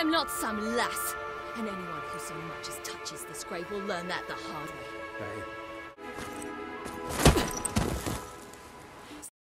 am not some lass, and anyone who so much as touches this grave will learn that the hard way. Hey,